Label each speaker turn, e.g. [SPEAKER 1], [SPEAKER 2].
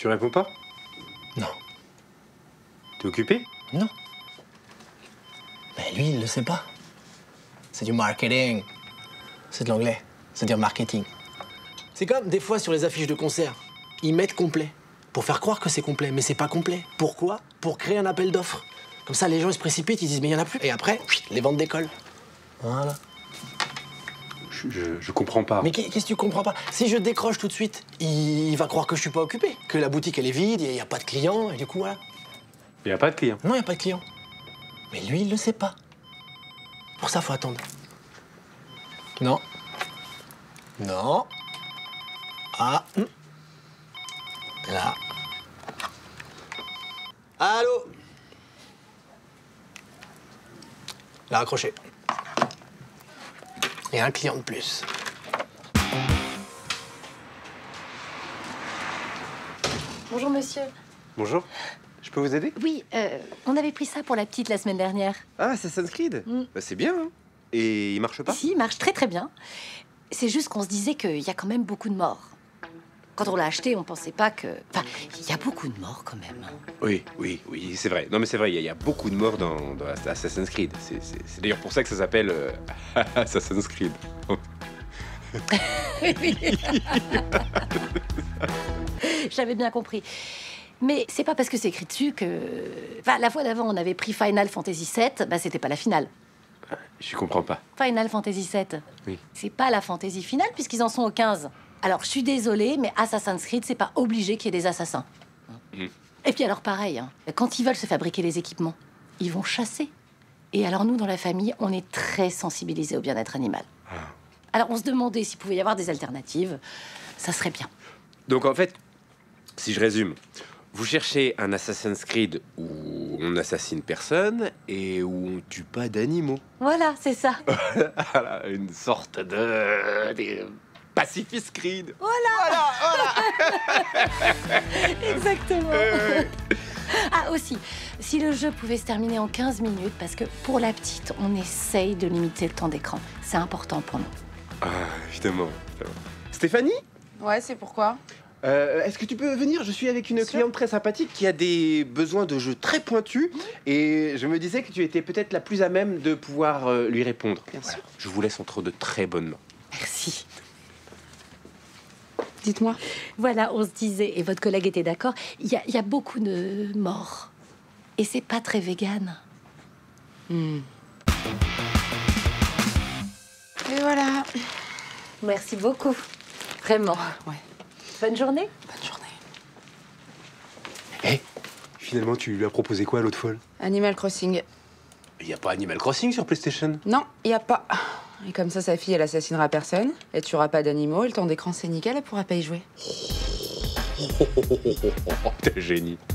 [SPEAKER 1] Tu réponds pas?
[SPEAKER 2] Non.
[SPEAKER 1] T'es occupé?
[SPEAKER 2] Non. Mais lui, il le sait pas. C'est du marketing. C'est de l'anglais. C'est dire marketing. C'est comme des fois sur les affiches de concert. Ils mettent complet. Pour faire croire que c'est complet, mais c'est pas complet. Pourquoi? Pour créer un appel d'offres. Comme ça, les gens ils se précipitent, ils disent mais il y en a plus. Et après, les ventes décollent. Voilà.
[SPEAKER 1] Je comprends pas.
[SPEAKER 2] Mais qu'est-ce que tu comprends pas? Si je décroche tout de suite, il va croire que je suis pas occupé, que la boutique elle est vide, il y a pas de clients, et du coup voilà.
[SPEAKER 1] Il y a pas de client.
[SPEAKER 2] Non, il y a pas de clients. Mais lui, il le sait pas. Pour ça, faut attendre. Non. Non. Ah. Là. Allô? Là, accroché. Et un client de plus.
[SPEAKER 3] Bonjour monsieur.
[SPEAKER 1] Bonjour. Je peux vous aider?
[SPEAKER 3] Oui, on avait pris ça pour la petite la semaine dernière.
[SPEAKER 1] Ah, Assassin's Creed. Bah, c'est bien, hein. Et il marche pas?
[SPEAKER 3] Si, il marche très très bien. C'est juste qu'on se disait qu'il y a quand même beaucoup de morts. Quand on l'a acheté, on pensait pas que... Enfin, il y a beaucoup de morts quand même.
[SPEAKER 1] Oui, c'est vrai. Non, mais c'est vrai, il y a beaucoup de morts dans Assassin's Creed. C'est d'ailleurs pour ça que ça s'appelle Assassin's Creed.
[SPEAKER 3] J'avais bien compris. Mais c'est pas parce que c'est écrit dessus que... Enfin, la fois d'avant, on avait pris Final Fantasy VII, bah c'était pas la finale.
[SPEAKER 1] Je comprends pas.
[SPEAKER 3] Final Fantasy VII,
[SPEAKER 1] Oui.
[SPEAKER 3] c'est pas la fantasy finale puisqu'ils en sont au 15. Alors, je suis désolée, mais Assassin's Creed, c'est pas obligé qu'il y ait des assassins. Et puis alors, pareil, hein, quand ils veulent se fabriquer les équipements, ils vont chasser. Et alors, nous, dans la famille, on est très sensibilisés au bien-être animal. Alors, on se demandait s'il pouvait y avoir des alternatives. Ça serait bien.
[SPEAKER 1] Donc en fait, si je résume, vous cherchez un Assassin's Creed où on n'assassine personne et où on tue pas d'animaux.
[SPEAKER 3] Voilà, c'est ça.
[SPEAKER 1] Voilà, une sorte de Pacifist Creed.
[SPEAKER 3] Exactement. Ah, aussi, si le jeu pouvait se terminer en 15 minutes, parce que pour la petite, on essaye de limiter le temps d'écran. C'est important pour nous.
[SPEAKER 1] Ah, évidemment. Stéphanie,
[SPEAKER 4] Ouais, c'est pourquoi?
[SPEAKER 1] est-ce que tu peux venir? Je suis avec une cliente très sympathique qui a des besoins de jeu très pointus et je me disais que tu étais peut-être la plus à même de pouvoir lui répondre.
[SPEAKER 4] Bien sûr.
[SPEAKER 1] Je vous laisse entre de très bonnes mains.
[SPEAKER 3] Merci.
[SPEAKER 4] Dites-moi.
[SPEAKER 3] Voilà, on se disait, et votre collègue était d'accord, il y a beaucoup de morts. Et c'est pas très vegan.
[SPEAKER 4] Et voilà.
[SPEAKER 3] Merci beaucoup. Vraiment.
[SPEAKER 4] Ouais.
[SPEAKER 3] Bonne journée.
[SPEAKER 4] Bonne journée.
[SPEAKER 1] Hé, finalement, tu lui as proposé quoi, l'autre folle?
[SPEAKER 4] Animal Crossing.
[SPEAKER 1] Il n'y a pas Animal Crossing sur PlayStation?
[SPEAKER 4] Non, y a pas. Et comme ça, sa fille, elle assassinera personne. Elle tuera pas d'animaux. Et le temps d'écran, c'est nickel. Elle pourra pas y jouer.
[SPEAKER 1] T'es un génie.